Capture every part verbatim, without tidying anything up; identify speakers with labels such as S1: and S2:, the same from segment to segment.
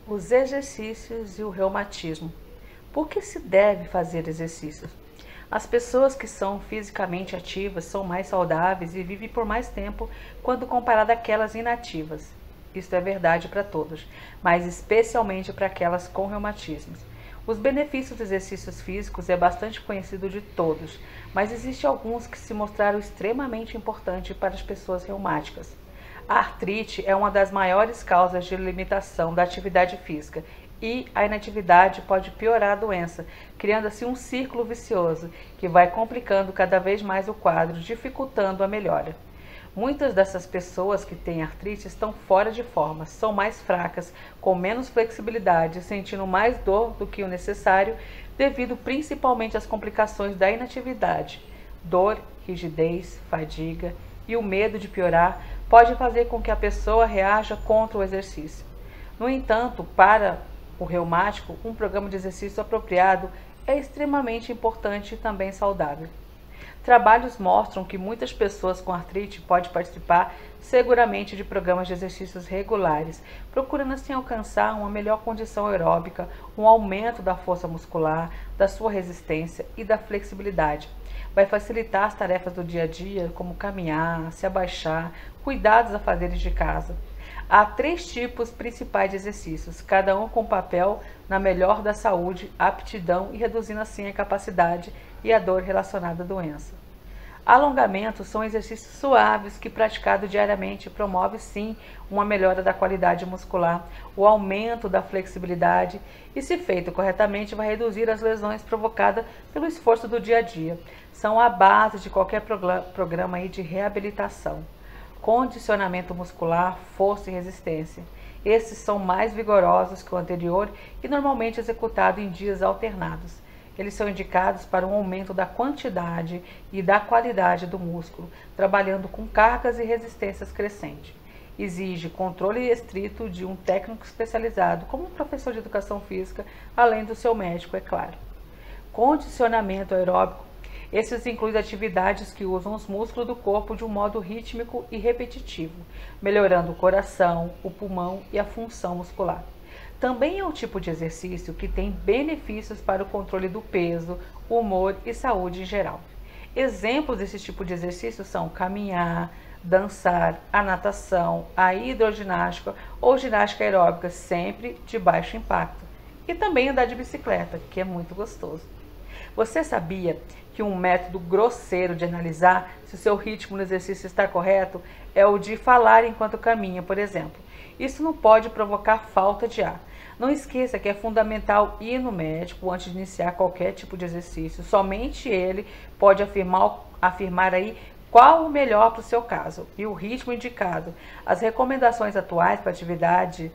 S1: Os exercícios e o reumatismo. Por que se deve fazer exercícios? As pessoas que são fisicamente ativas são mais saudáveis e vivem por mais tempo quando comparada àquelas inativas. Isso é verdade para todos, mas especialmente para aquelas com reumatismos. Os benefícios dos exercícios físicos é bastante conhecido de todos, mas existem alguns que se mostraram extremamente importantes para as pessoas reumáticas. A artrite é uma das maiores causas de limitação da atividade física e a inatividade pode piorar a doença, criando assim um círculo vicioso que vai complicando cada vez mais o quadro, dificultando a melhora. Muitas dessas pessoas que têm artrite estão fora de forma, são mais fracas, com menos flexibilidade, sentindo mais dor do que o necessário, devido principalmente às complicações da inatividade. Dor, rigidez, fadiga e o medo de piorar pode fazer com que a pessoa reaja contra o exercício. No entanto, para o reumático, um programa de exercício apropriado é extremamente importante e também saudável. Trabalhos mostram que muitas pessoas com artrite podem participar seguramente de programas de exercícios regulares, procurando assim alcançar uma melhor condição aeróbica, um aumento da força muscular, da sua resistência e da flexibilidade. Vai facilitar as tarefas do dia a dia, como caminhar, se abaixar, cuidar dos afazeres de casa. Há três tipos principais de exercícios, cada um com papel na melhor da saúde, aptidão e reduzindo assim a capacidade e a dor relacionada à doença. Alongamentos são exercícios suaves que, praticado diariamente, promove sim uma melhora da qualidade muscular, o aumento da flexibilidade e, se feito corretamente, vai reduzir as lesões provocadas pelo esforço do dia a dia. São a base de qualquer programa aí de reabilitação. Condicionamento muscular, força e resistência. Esses são mais vigorosos que o anterior e normalmente executados em dias alternados. Eles são indicados para um aumento da quantidade e da qualidade do músculo, trabalhando com cargas e resistências crescentes. Exige controle estrito de um técnico especializado, como um professor de educação física, além do seu médico, é claro. Condicionamento aeróbico. Esses incluem atividades que usam os músculos do corpo de um modo rítmico e repetitivo, melhorando o coração, o pulmão e a função muscular. Também é um tipo de exercício que tem benefícios para o controle do peso, humor e saúde em geral. Exemplos desse tipo de exercício são caminhar, dançar, a natação, a hidroginástica ou ginástica aeróbica, sempre de baixo impacto. E também andar de bicicleta, que é muito gostoso. Você sabia que um método grosseiro de analisar se o seu ritmo no exercício está correto é o de falar enquanto caminha, por exemplo? Isso não pode provocar falta de ar. Não esqueça que é fundamental ir no médico antes de iniciar qualquer tipo de exercício. Somente ele pode afirmar, afirmar aí qual o melhor para o seu caso e o ritmo indicado. As recomendações atuais para atividade,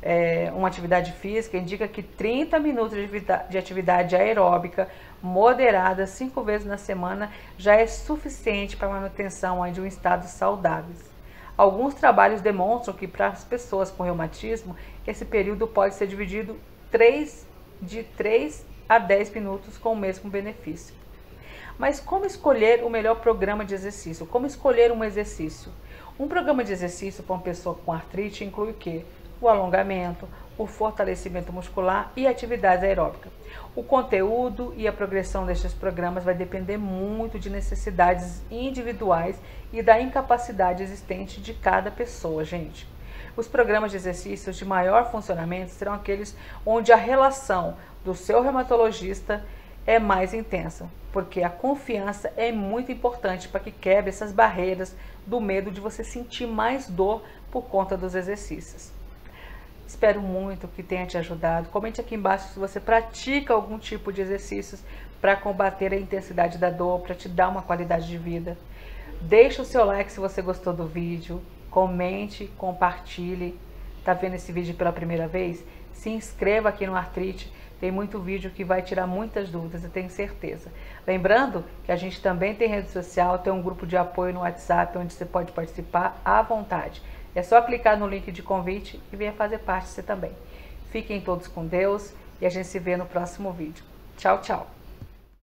S1: é, uma atividade física indica que trinta minutos de atividade aeróbica moderada cinco vezes na semana já é suficiente para a manutenção aí de um estado saudável. Alguns trabalhos demonstram que para as pessoas com reumatismo, esse período pode ser dividido de três a dez minutos com o mesmo benefício. Mas como escolher o melhor programa de exercício? Como escolher um exercício? Um programa de exercício para uma pessoa com artrite inclui o quê? O alongamento, o fortalecimento muscular e atividade aeróbica. O conteúdo e a progressão destes programas vai depender muito de necessidades individuais e da incapacidade existente de cada pessoa, gente. Os programas de exercícios de maior funcionamento serão aqueles onde a relação do seu reumatologista é mais intensa, porque a confiança é muito importante para que quebre essas barreiras do medo de você sentir mais dor por conta dos exercícios. Espero muito que tenha te ajudado. Comente aqui embaixo se você pratica algum tipo de exercícios para combater a intensidade da dor, para te dar uma qualidade de vida. Deixe o seu like se você gostou do vídeo. Comente, compartilhe. Tá vendo esse vídeo pela primeira vez? Se inscreva aqui no Artrite. Tem muito vídeo que vai tirar muitas dúvidas, eu tenho certeza. Lembrando que a gente também tem rede social, tem um grupo de apoio no WhatsApp, onde você pode participar à vontade. É só clicar no link de convite e venha fazer parte você também. Fiquem todos com Deus e a gente se vê no próximo vídeo. Tchau, tchau!